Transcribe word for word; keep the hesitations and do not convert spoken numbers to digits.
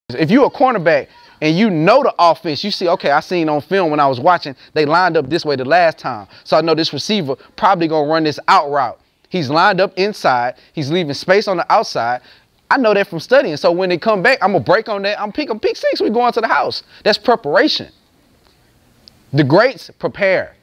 If you're a cornerback and you know the offense, you see, okay, I seen on film when I was watching, they lined up this way the last time. So I know this receiver probably going to run this out route. He's lined up inside. He's leaving space on the outside. I know that from studying. So when they come back, I'm going to break on that. I'm picking pick six. We're going to the house. That's preparation. The greats prepare.